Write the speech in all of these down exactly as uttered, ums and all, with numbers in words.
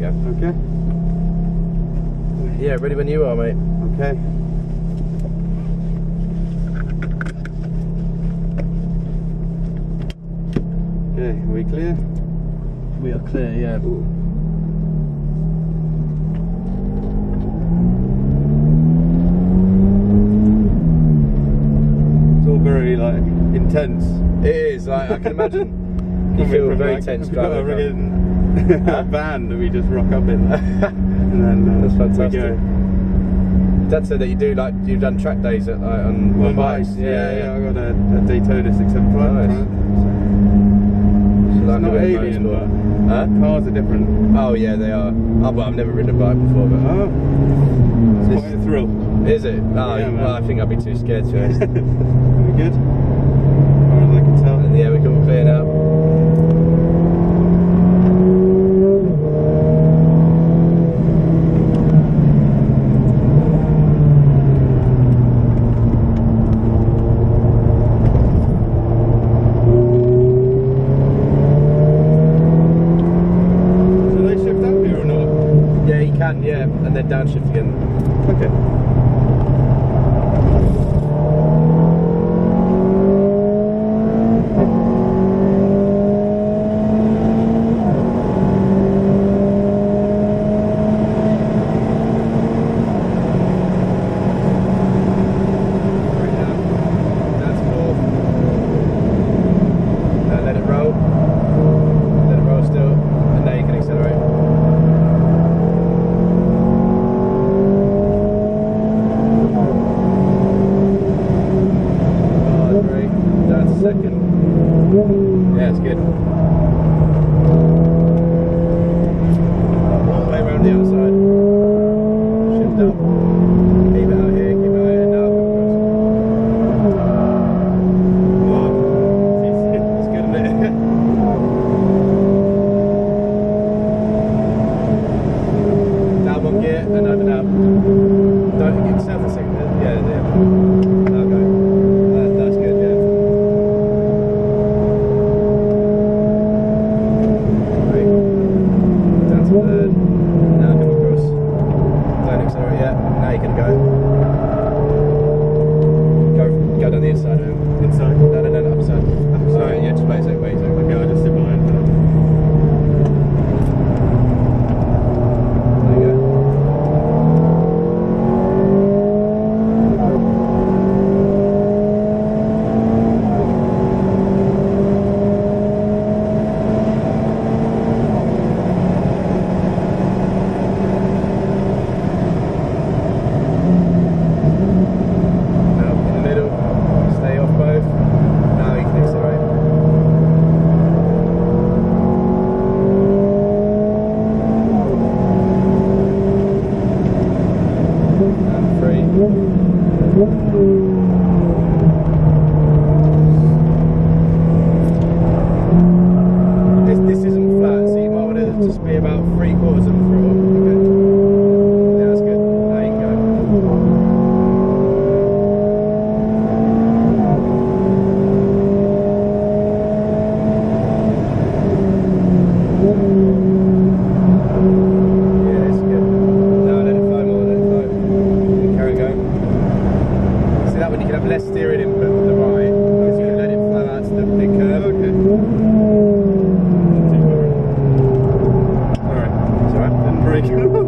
go. Okay. Yeah, ready when you are, mate. Okay. Okay, are we clear? We are clear, yeah. Ooh. It's all very like intense. It is, like, I can imagine you feel From, very like, tense we've got a driving. friggin' van that we just rock up in. And then uh, That's fantastic. we go. Dad said that you do like you've done track days at, like, on, on bikes. Yeah, Yeah, yeah, yeah, I got a, a Daytona six seventy-five. Nice. Right? So It's like not a bit of alien, motorsport. but Huh? cars are different. Oh yeah, they are. Oh, well, I've never ridden a bike before, but Oh, it's This- quite a thrill. is it? Oh, Yeah, man. well, I think I'd be too scared to be honest. Are we good? As far as I can tell. And yeah, we can all clear now. Do they shift up here or not? Yeah, you can, yeah, and then downshift again. Okay. That's cool. Now let it roll. Let it roll still, and now you can accelerate. Oh, great. That's a second. Yeah, it's good. All the way around the outside. Shift up. Keep it out here, keep it out here. Now come across. It's good, isn't it? Down one gear and over now. Don't get yourself a second. Yeah, yeah. Now go. That, that's good, yeah. Great. Down to third. Now come across. Don't accelerate yet. Now you can go. Go go down the inside of him. Inside. No, no, no, no, upside. Sorry, yeah, just wait a sec, wait a sec. Okay, I'll just sit behind for that. There you go. Now in the middle, stay off both. Now you can accelerate. And three. This, this isn't flat, so you might want to just be about three quarters of the throttle. Okay. Yeah, that's good. Now you can go. Yeah, it's good. Now let it fly more, let it fly. And carry going. See that one, you can have less steering input with the right, because you can let it fly out to the big curve. Okay. Alright. It's alright. Didn't break.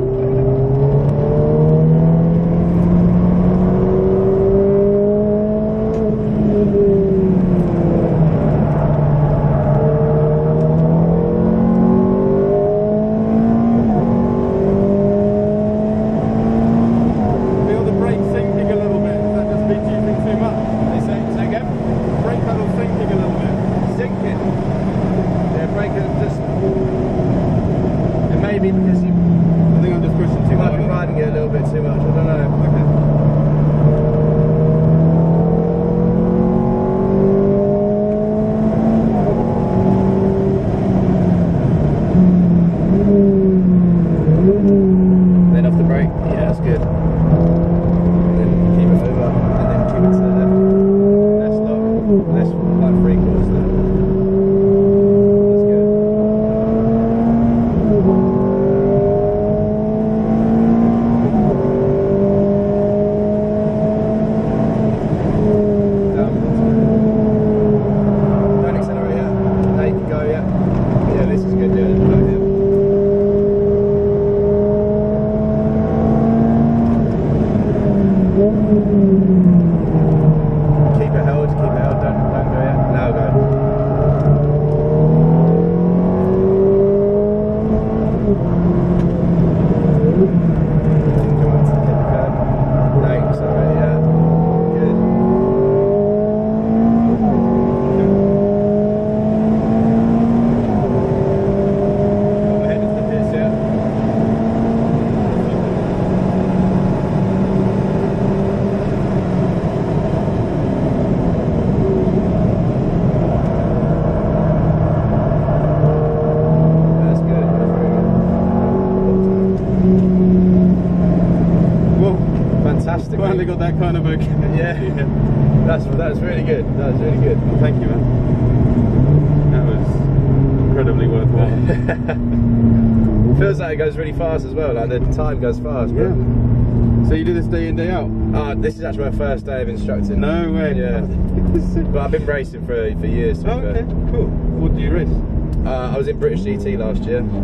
Feel the brake sinking a little bit. Is that just me using too much? They say, say again? Brake pedal sinking a little bit. Sinking. Yeah, brake it just. It may be because you I think I'm just pushing too might hard. be riding it a little bit too much. I don't know. Okay. Then off the brake. Yeah, that's good. And then keep it over, and then keep it to the left. Less lock, less like three quarters there. That's good. finally got that kind of okay. Yeah. That's that's really good. That was really good. Well, thank you, man. That was incredibly worthwhile. Feels like it goes really fast as well. Like the time goes fast. But... Yeah. So you do this day in, day out? Uh, this is actually my first day of instructing. No way. Yeah. But I've been racing for for years. To Oh, be fair. okay, cool. What do you race? Uh, I was in British G T last year.